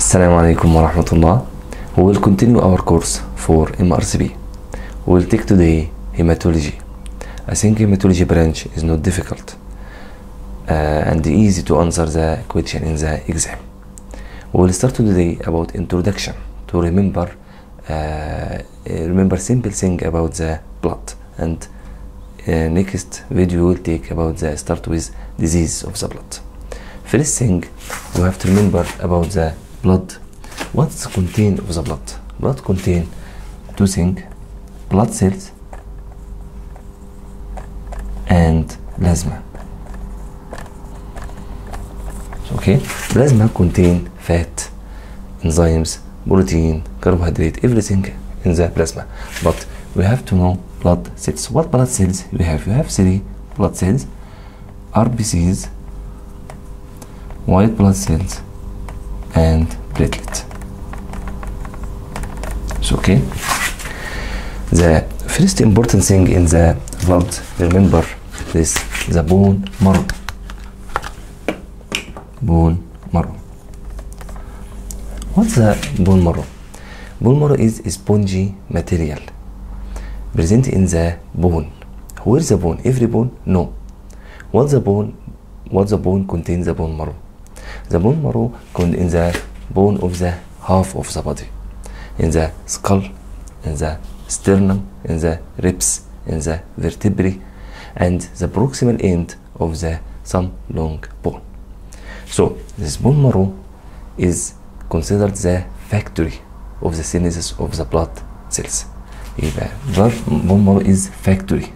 Assalamu alaikum wa rahmatullah. We will continue our course for MRCP. We will take today hematology. I think hematology branch is not difficult and easy to answer the question in the exam. We will start today about introduction to remember simple thing about the blood, and next video will take about the start with disease of the blood. First thing you have to remember about the blood. What's contained of the blood? Blood contain two things: blood cells and plasma. Okay, plasma contain fat, enzymes, protein, carbohydrate, everything in the plasma. But we have to know blood cells. What blood cells we have? We have three blood cells: RBCs, white blood cells, and platelet. So okay, the first important thing in the blood, remember this: the bone marrow. Bone marrow. What's the bone marrow? Bone marrow is a spongy material present in the bone. Where's the bone? Every bone? No. What's the bone? What the bone contains? The bone marrow. The bone marrow contains the bone of the half of the body, in the skull, in the sternum, in the ribs, in the vertebrae, and the proximal end of the some long bone. So this bone marrow is considered the factory of the synthesis of the blood cells. Bone marrow is factory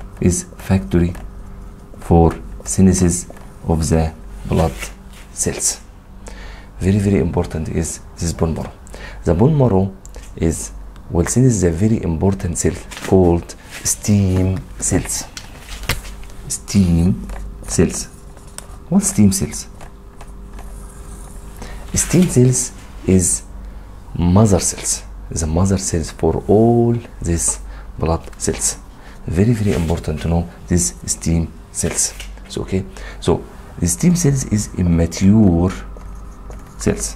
for synthesis of the blood cells. Very important is this bone marrow. The bone marrow will synthesize a very important cell called stem cells. Stem cells. What stem cells? Stem cells is mother cells. The mother cells for all these blood cells. Very important to know these stem cells. So okay, so the stem cells is immature cells.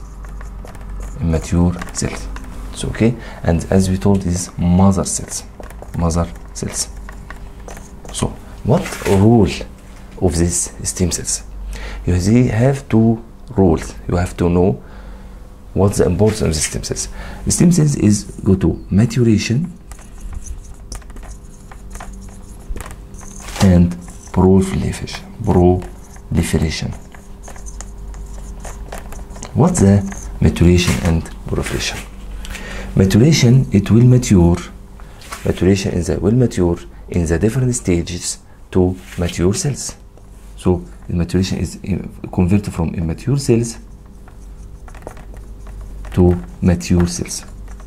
So okay, and as we told, is mother cells. So what role of these stem cells? They have two roles. You have to know what's the importance of the stem cells. The stem cells is go to maturation and proliferation. What's the maturation and proliferation? Maturation, it will mature. Maturation will mature in the different stages to mature cells. So the maturation is converted from immature cells to mature cells.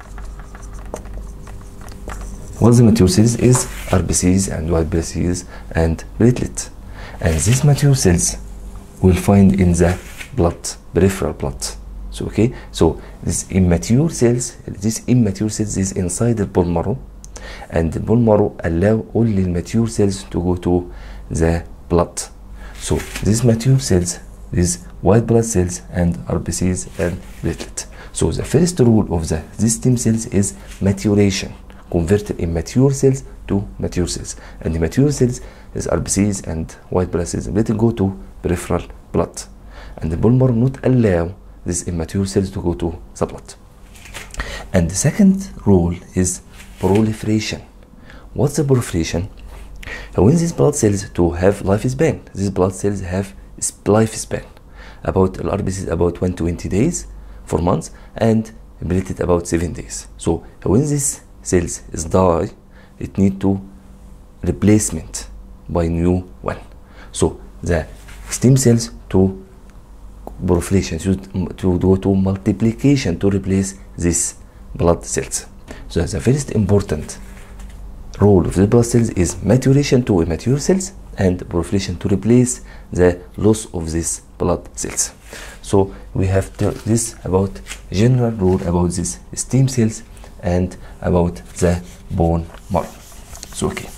What the mature cells is RBCs and white blood cells and platelets. And these mature cells will find in the blood, peripheral blood. So okay, so these immature cells is inside the bone marrow, and the bone marrow allow only mature cells to go to the blood. So these mature cells, these white blood cells and RBCs and platelets. So the first rule of these stem cells is maturation, converted immature cells to mature cells, and the mature cells is RBCs and white blood cells. Let it go to peripheral blood, and the bone marrow not allow these immature cells to go to the blood. And the second rule is proliferation. What's the proliferation? When these blood cells to have lifespan, these blood cells have lifespan. About RBCs about 120 days, 4 months, and platelet about 7 days. So when these cells die, it need to replacement by new one. So the stem cells to proliferation, to go to multiplication to replace these blood cells. So the first important role of the blood cells is maturation to immature cells and proliferation to replace the loss of these blood cells. So we have this about general rule about these stem cells and about the bone marrow. So okay,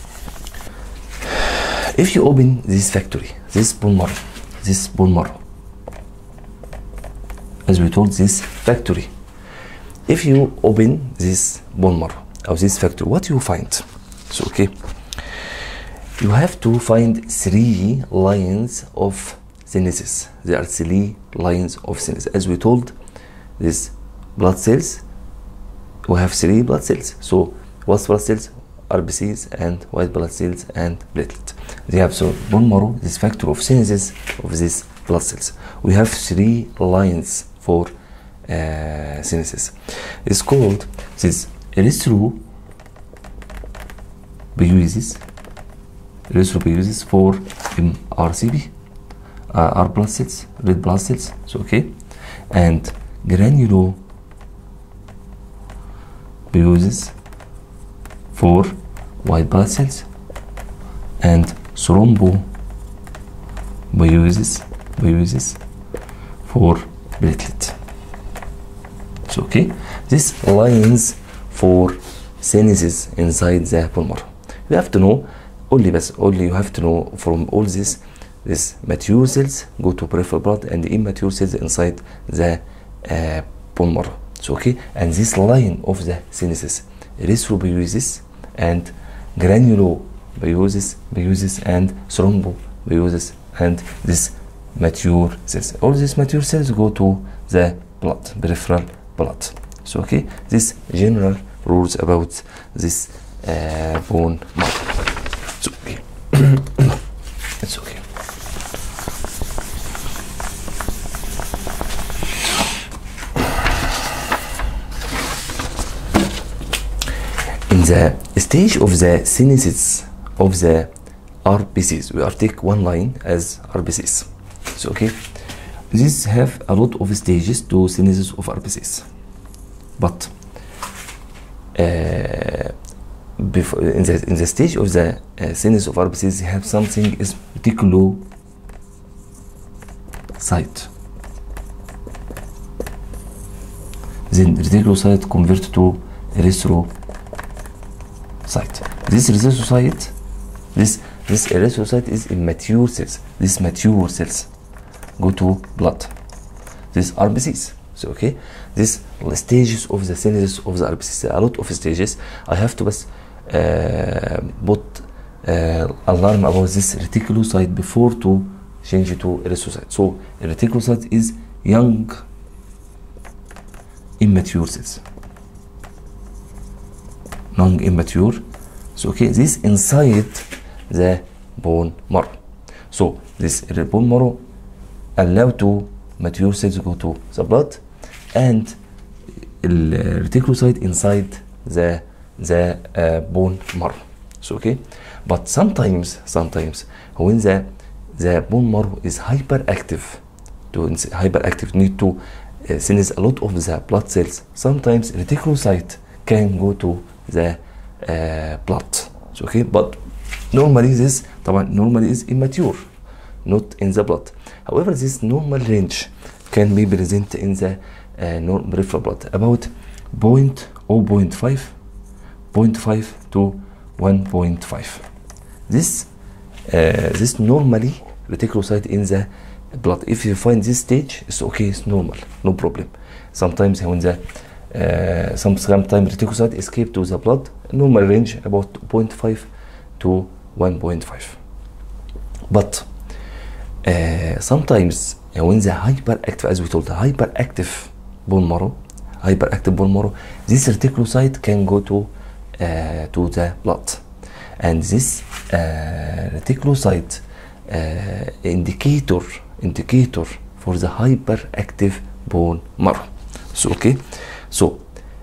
if you open this factory, this bone marrow, as we told this factory. If you open this bone marrow or this factory, what you find? So okay, you have to find 3 lines of synthesis. There are 3 lines of synthesis. As we told, this blood cells, we have 3 blood cells. So what's blood cells? RBCs and white blood cells and platelet. They have, so bone marrow, this factor of synthesis of these blood cells. We have 3 lines for synthesis. It's called this erythropoiesis for RCB, R blood cells, red blood cells. So okay, and granulopoiesis for white blood cells, and thrombopoiesis for platelet. So okay, these lines for synthesis inside the bone marrow. You have to know only you have to know from all this mature cells go to peripheral blood and immature cells inside the bone marrow. So okay, and this line of the synthesis, erythropoiesis and granulopoiesis and thrombopoiesis and this mature cells. All these mature cells go to the blood, peripheral blood. So okay, this general rules about this bone marrow. So okay, it's okay. In the stage of the synthesis of the RBCs, we are take one line as RBCs. So okay, these have a lot of stages to synthesis of RBCs, but before in the stage of the synthesis of RBCs, they have something is reticulocyte. Then reticulocyte convert to erythrocyte. This erythrocyte, this erythrocyte is in mature cells. These mature cells go to blood. These RBCs. So okay, these stages of the synthesis of the RBCs, a lot of stages. I have to put alarm about this reticulocyte before to change it to erythrocyte. So reticulocyte is young immature cells. Young immature. So okay, this inside the bone marrow. So this bone marrow allow to mature cells go to the blood, and reticulocyte inside the bone marrow. So okay, but sometimes when the bone marrow is hyperactive, need to synthesize a lot of the blood cells, sometimes reticulocyte can go to the blood. So okay, but normally this normally is immature, not in the blood. However, this normal range can be present in the peripheral blood about 0.5 to 1.5. This normally reticulocyte in the blood. If you find this stage, it's okay, it's normal, no problem. Sometimes when the sometimes reticulocyte escape to the blood, normal range about 0.5 to 1.5. But sometimes when the hyperactive, as we told, the hyperactive bone marrow, this reticulocyte can go to the blood, and this reticulocyte indicator for the hyperactive bone marrow. So okay, so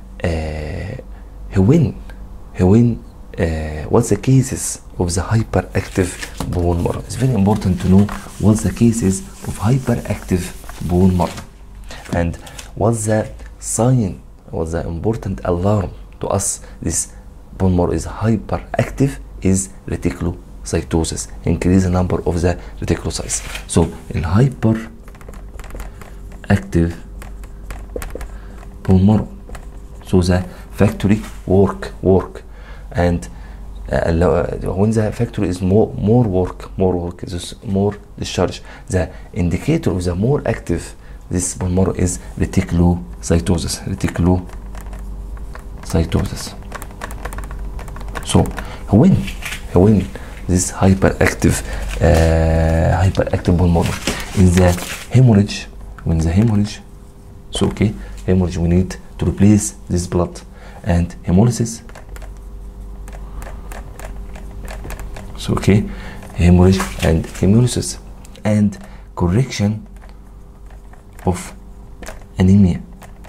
what's the cases of the hyperactive bone marrow? It's very important to know what's the cases of hyperactive bone marrow, and what's the sign, what's the important alarm to us this bone marrow is hyperactive is reticulocytosis, increase the number of the reticulocytes. So in hyperactive bone marrow, so the factory work, and when the factory is more work, is more discharge. The indicator of the more active this bone marrow is reticulocytosis. So when this hyperactive bone marrow in the hemorrhage, so okay, hemorrhage, we need to replace this blood, and hemolysis, so okay, hemorrhage and hemolysis, and correction of anemia.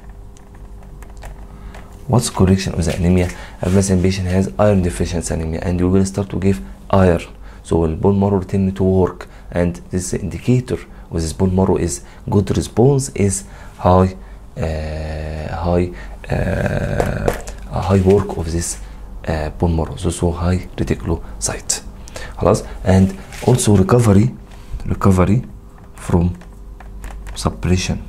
What's correction of the anemia? A patient has iron deficiency anemia, and you will start to give iron, so the bone marrow return to work, and this indicator with this bone marrow is good response is high work of this bone marrow, so high reticulocyte. And also recovery from suppression.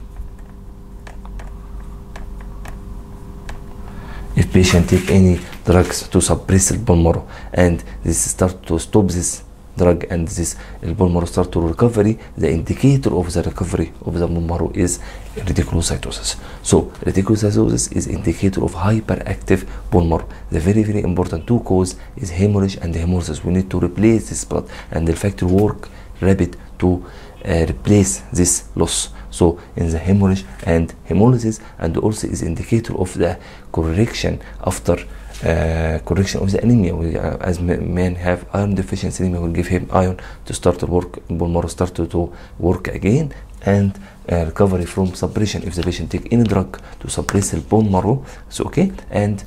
If patient take any drugs to suppress the bone marrow, and this start to stop this drug, and this bone marrow start to recovery, the indicator of the recovery of the bone marrow is reticulocytosis. So reticulocytosis is indicator of hyperactive bone marrow. The very important two cause is hemorrhage and hemolysis. We need to replace this blood, and the factor work rapid to replace this loss. So in the hemorrhage and hemolysis, and also is indicator of the correction after correction of the anemia. As men have iron deficiency anemia, will give him iron to start to work, bone marrow start to work again, and recovery from suppression if the patient take any drug to suppress the bone marrow, so okay, and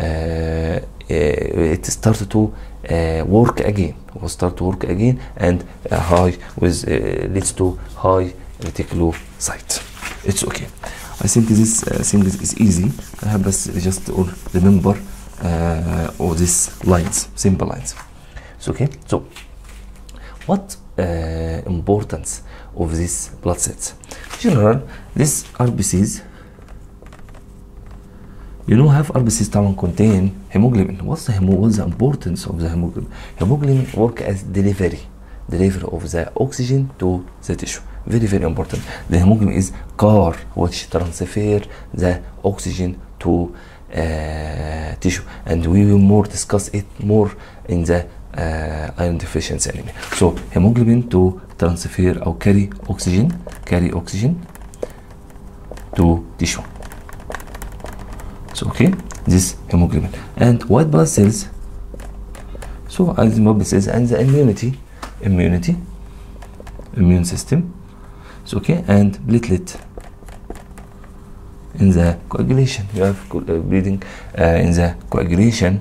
it started to work again, and high with leads to high reticulocyte. It's okay. I think this thing is easy. I have just remember all these lines, simple lines. So okay. So what importance of these blood cells? In general, these RBCs, have RBCs طبعا contain hemoglobin. What's the importance of the hemoglobin? Hemoglobin work as delivery of the oxygen to the tissue. Very important. The hemoglobin is car which transfer the oxygen to tissue, and we will discuss it more in the iron deficiency anemia. So hemoglobin to transfer or carry oxygen to tissue. So okay, this hemoglobin and white blood cells. So as the blood cells and the immune system. So okay, and platelet in the coagulation. You have bleeding in the coagulation,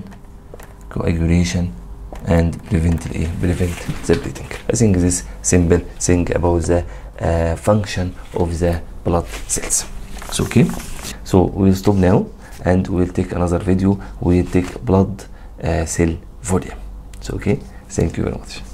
and prevent the bleeding. I think this simple thing about the function of the blood cells. So okay, so we'll stop now, and we'll take another video. We'll take blood cell volume. So okay, thank you very much.